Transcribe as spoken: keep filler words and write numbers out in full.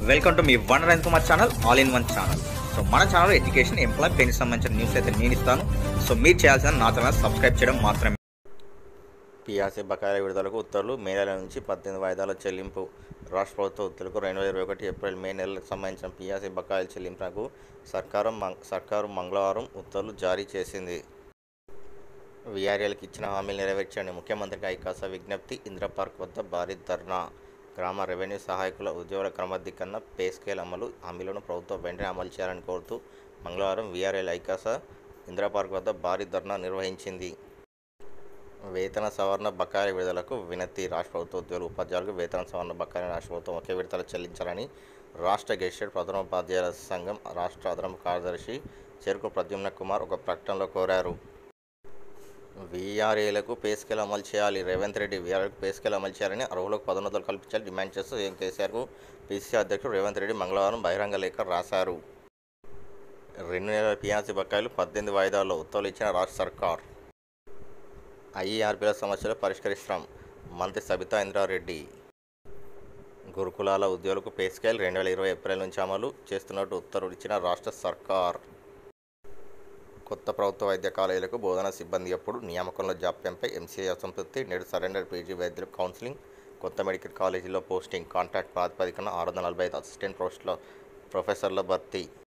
Welcome to మీ one rain Kumar channel, all in one channel. So మన channel education, employ, pension సంబంధించిన news అయితే నేను ఇస్తాను. సో మీరు చేయాల్సిన నా ఛానల్ సబ్స్క్రైబ్ చేయడం మాత్రమే. పీఆర్సీ బకాయిల విడుదలకు ఉత్తర్వులు. మే నెల నుంచి పద్దెనిమిది వాయిదాల చెల్లింపు. రాష్ట్ర ప్రభుత్వ ఉత్తర్వులకు రెండు వేల ఇరవై ఒకటి ఏప్రిల్ మే నెలలకు సంబంధించిన పీఆర్సీ బకాయిల చెల్లింపునకు సర్కారు సర్కారు మంగళవారం ఉత్తర్వులు జారీ చేసింది. వీఆర్ఏలకు ఇచ్చిన హామీలు నెరవేర్చండి. ముఖ్యమంత్రికి ఐకాస విజ్ఞప్తి. ఇందిరా పార్క్ వద్ద భారీ ధర్నా. గ్రామ రెవెన్యూ సహాయకుల ఉద్యోగుల క్రమబద్ధీకరణ, పే స్కేల్ అమలు హామీలను ప్రభుత్వం వెంటనే అమలు చేయాలని కోరుతూ మంగళవారం వీఆర్ఏల ఐకాస ఇందిరా పార్క్ వద్ద భారీ ధర్నా నిర్వహించింది. వేతన సవరణ బకాయిల విడుదలకు వినతి. రాష్ట్ర ప్రభుత్వ ఉద్యోగులు, ఉపాధ్యాయులకు వేతన సవరణ బకాయిలను రాష్ట్ర ప్రభుత్వం ఒకే విడతలు చెల్లించాలని రాష్ట్ర గెజిటెడ్ ప్రధానోపాధ్యాయుల సంఘం రాష్ట్ర అదనపు కార్యదర్శి చెరుకు ప్రద్యుమ్న కుమార్ ఒక ప్రకటనలో కోరారు. వీఆర్ఏలకు పే స్కేల్ అమలు చేయాలి. రేవంత్ రెడ్డి వీఆర్ఏలకు పే స్కేల్ అమలు చేయాలని, అర్హులకు పదోన్నతులు కల్పించాలని డిమాండ్ చేస్తూ సీఎం కేసీఆర్కు పీసీసీ అధ్యక్షుడు రేవంత్ రెడ్డి మంగళవారం బహిరంగ లేఖ రాశారు. రెండు నెలల పీఆర్సీ బకాయిలు పద్దెనిమిది వాయిదాల్లో ఉత్తర్వులు ఇచ్చిన రాష్ట్ర సర్కార్. ఐఈఆర్పీల సమస్యలు పరిష్కరిస్తాం. మంత్రి సబితా ఇంద్రారెడ్డి. గురుకులాల ఉద్యోగులకు పే స్కేల్ రెండు వేల ఇరవై ఏప్రిల్ నుంచి అమలు చేస్తున్నట్టు ఉత్తర్వులు ఇచ్చిన రాష్ట్ర సర్కార్. కొత్త ప్రభుత్వ వైద్య కాలేజీలకు బోధనా సిబ్బంది ఎప్పుడు నియామకంలో జాప్యంపై ఎంసీఐ అసంతృప్తి. నేడు సరెండర్ పీజీ వైద్యులకు కౌన్సిలింగ్. కొత్త మెడికల్ కాలేజీలో పోస్టింగ్. కాంట్రాక్ట్ ప్రాతిపదికన ఆరు వందల నలభై ఐదు అసిస్టెంట్ ప్రొఫెసర్ల భర్తీ.